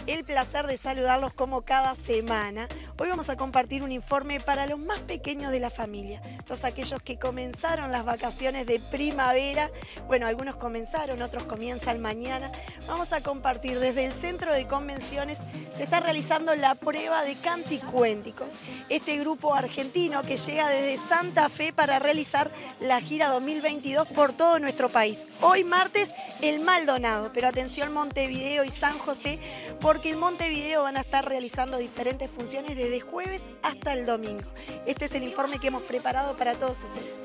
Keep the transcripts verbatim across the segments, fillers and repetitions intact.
el placer de saludarlos como cada semana. Hoy vamos a compartir un informe para los más pequeños de la familia, todos aquellos que comenzaron las vacaciones de primavera. Bueno, algunos comenzaron, otros comienzan mañana. Vamos a compartir desde el Centro de Convenciones, se está realizando la prueba de Canticuénticos. Este grupo argentino que llega desde Santa Fe para realizar la gira dos mil veintidós por todo nuestro país. Hoy martes el Maldonado, pero atención Montevideo y San José, porque en Montevideo van a estar realizando diferentes funciones desde jueves hasta el domingo. Este es el informe que hemos preparado para todos ustedes.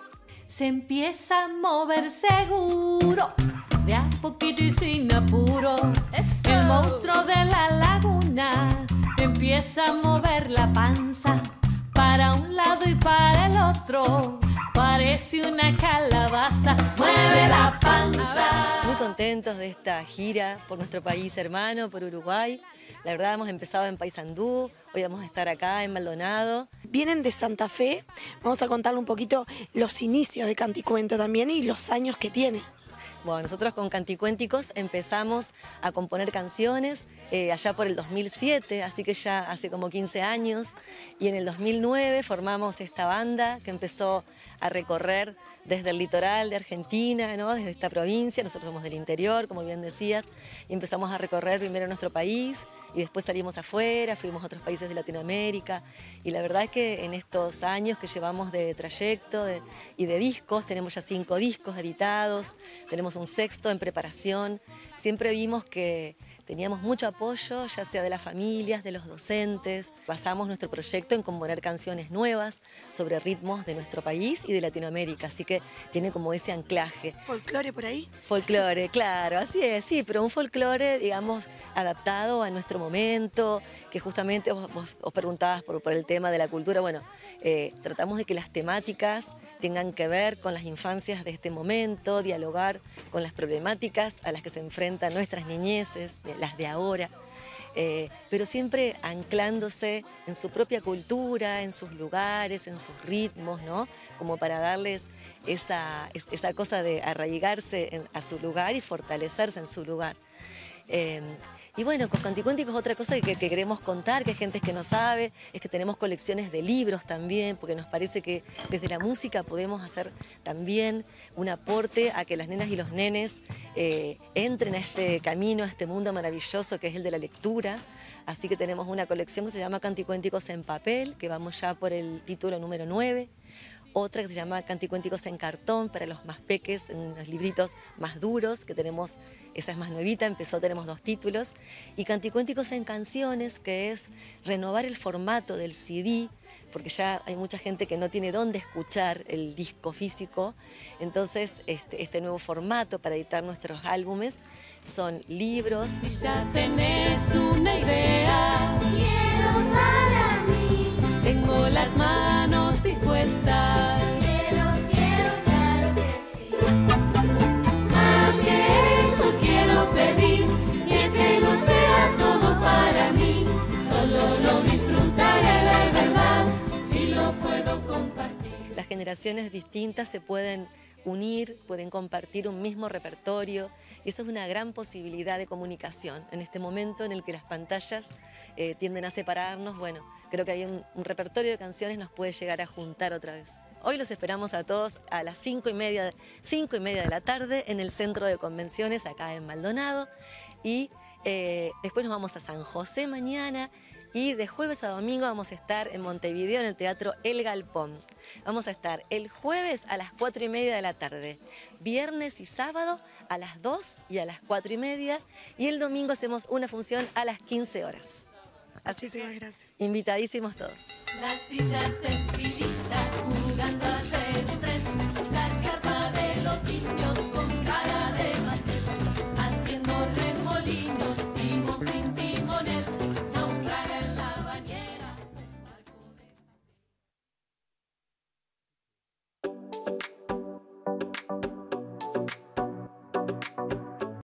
Se empieza a mover seguro, de a poquito y sin apuro. ¡Eso! El monstruo de la laguna empieza a mover la panza para un lado y para el otro. Parece una calabaza, mueve la panza. Muy contentos de esta gira por nuestro país hermano, por Uruguay. La verdad hemos empezado en Paysandú, hoy vamos a estar acá en Maldonado. Vienen de Santa Fe, vamos a contarle un poquito los inicios de Canticuento también y los años que tiene. Bueno, nosotros con Canticuénticos empezamos a componer canciones eh, allá por el dos mil siete, así que ya hace como quince años. Y en el dos mil nueve formamos esta banda que empezó a recorrer desde el litoral de Argentina, ¿no? Desde esta provincia. Nosotros somos del interior, como bien decías, y empezamos a recorrer primero nuestro país y después salimos afuera, fuimos a otros países de Latinoamérica. Y la verdad es que en estos años que llevamos de trayecto de, y de discos, tenemos ya cinco discos editados, tenemos un sexto en preparación. Siempre vimos que teníamos mucho apoyo, ya sea de las familias, de los docentes. Basamos nuestro proyecto en componer canciones nuevas sobre ritmos de nuestro país y de Latinoamérica, así que tiene como ese anclaje. ¿Folclore por ahí? Folclore, claro, así es, sí, pero un folclore, digamos, adaptado a nuestro momento, que justamente vos, vos, vos preguntabas por, por el tema de la cultura. Bueno, eh, tratamos de que las temáticas tengan que ver con las infancias de este momento, dialogar con las problemáticas a las que se enfrentan nuestras niñeces, las de ahora, eh, pero siempre anclándose en su propia cultura, en sus lugares, en sus ritmos, ¿no? Como para darles esa, esa cosa de arraigarse en, a su lugar y fortalecerse en su lugar. Eh, Y bueno, con Canticuénticos otra cosa que, que queremos contar, que hay gente que no sabe, es que tenemos colecciones de libros también, porque nos parece que desde la música podemos hacer también un aporte a que las nenas y los nenes eh, entren a este camino, a este mundo maravilloso que es el de la lectura. Así que tenemos una colección que se llama Canticuénticos en papel, que vamos ya por el título número nueve. Otra que se llama Canticuénticos en cartón para los más peques, en unos libritos más duros, que tenemos, esa es más nuevita, empezó, tenemos dos títulos. Y Canticuénticos en canciones, que es renovar el formato del C D, porque ya hay mucha gente que no tiene dónde escuchar el disco físico. Entonces, este, este nuevo formato para editar nuestros álbumes son libros. Si ya tenés una idea, Quiero para mí. tengo las manos dispuestas. Quiero, quiero, claro que sí. Más que eso quiero pedir, y es que no sea todo para mí, solo lo disfrutaré de verdad, si lo puedo compartir. Las generaciones distintas se pueden unir, pueden compartir un mismo repertorio, y eso es una gran posibilidad de comunicación. En este momento en el que las pantallas eh, tienden a separarnos, bueno, creo que hay un, un repertorio de canciones nos puede llegar a juntar otra vez. Hoy los esperamos a todos a las cinco y media, cinco y media de la tarde en el Centro de Convenciones, acá en Maldonado, y eh, después nos vamos a San José mañana, y de jueves a domingo vamos a estar en Montevideo en el Teatro El Galpón. Vamos a estar el jueves a las cuatro y media de la tarde, viernes y sábado a las dos y a las cuatro y media, y el domingo hacemos una función a las quince horas. Así Muchísimas que, gracias. invitadísimos todos. Las sillas en filita, jugando